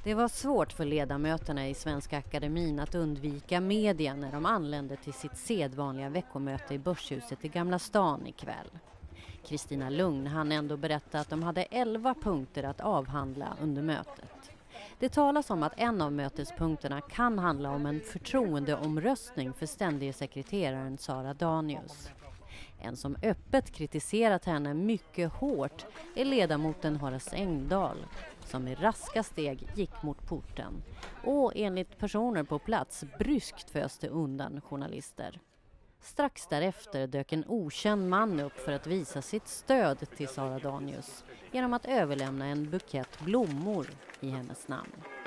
Det var svårt för ledamöterna i Svenska Akademin att undvika media när de anlände till sitt sedvanliga veckomöte i Börshuset i Gamla stan ikväll. Kristina Lugn hann ändå berätta att de hade 11 punkter att avhandla under mötet. Det talas om att en av mötespunkterna kan handla om en förtroendeomröstning för ständige sekreteraren Sara Danius. En som öppet kritiserat henne mycket hårt är ledamoten Horace Engdahl, som i raska steg gick mot porten och enligt personer på plats bryskt föste undan journalister. Strax därefter dök en okänd man upp för att visa sitt stöd till Sara Danius genom att överlämna en bukett blommor i hennes namn.